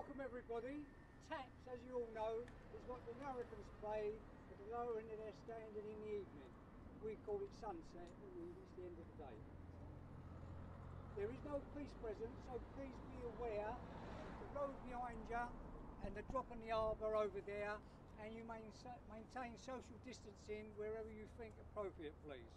Welcome everybody. Taps, as you all know, is what the Americans play at the lower end of their standard in the evening. We call it sunset, and it's the end of the day. There is no police present, so please be aware of the road behind you and the drop in the harbour over there, and you maintain social distancing wherever you think appropriate, please.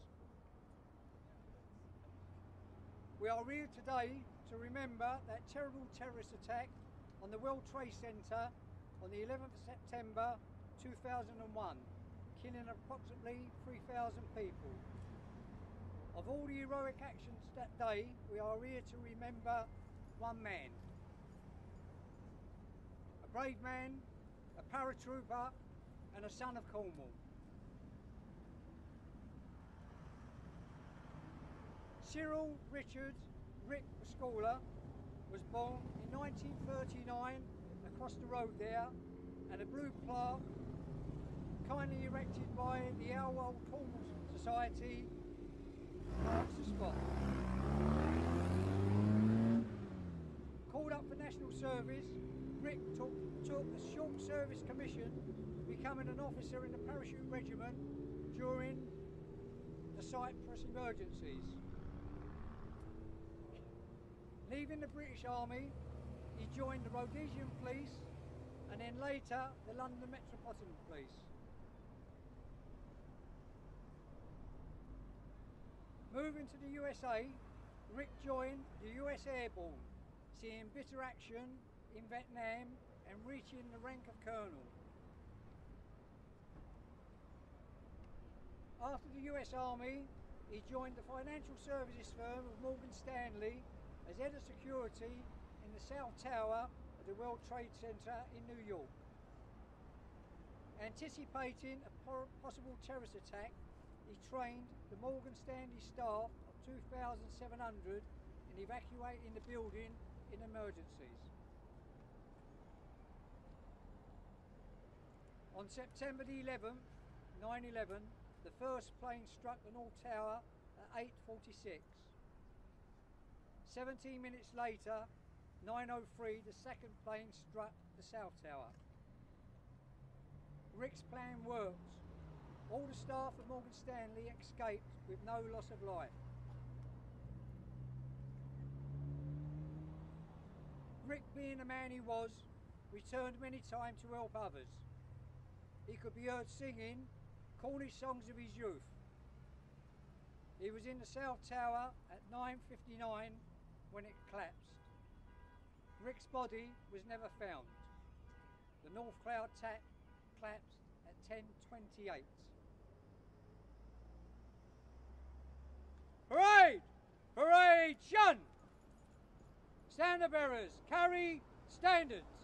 We are here today to remember that terrible terrorist attack on the World Trade Center on the 11th of September 2001, killing approximately 3,000 people. Of all the heroic actions that day, we are here to remember one man. A brave man, a paratrooper, and a son of Cornwall. Cyril Richard Rick Rescorla was born in 1939 across the road there, and a blue plaque kindly erected by the Hayle Cornwall Society marks the spot. Called up for national service, Rick took a short service commission, becoming an officer in the parachute regiment during the Cyprus emergencies. Leaving the British Army, he joined the Rhodesian Police and then later the London Metropolitan Police. Moving to the USA, Rick joined the US Airborne, seeing bitter action in Vietnam and reaching the rank of colonel. After the US Army, he joined the financial services firm of Morgan Stanley as head of security in the South Tower of the World Trade Center in New York. Anticipating a possible terrorist attack, he trained the Morgan Stanley staff of 2,700 in evacuating the building in emergencies. On September the 11th, 9/11, the first plane struck the North Tower at 8:46. 17 minutes later, 9:03, the second plane struck the South Tower. Rick's plan worked. All the staff of Morgan Stanley escaped with no loss of life. Rick, being the man he was, returned many times to help others. He could be heard singing Cornish songs of his youth. He was in the South Tower at 9:59 when it collapsed. Rick's body was never found. The North Cloud collapsed at 10:28. Parade! Parade! Shun! Standard bearers, carry standards.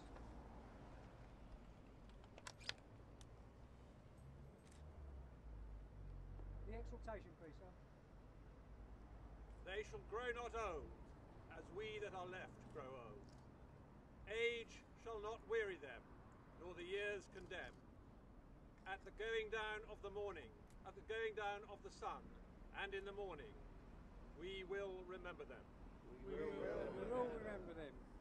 The exhortation, please, sir. They shall grow not old, as we that are left grow old. Age shall not weary them, nor the years condemn. At the going down of the morning, at the going down of the sun, and in the morning, we will remember them. We will remember them.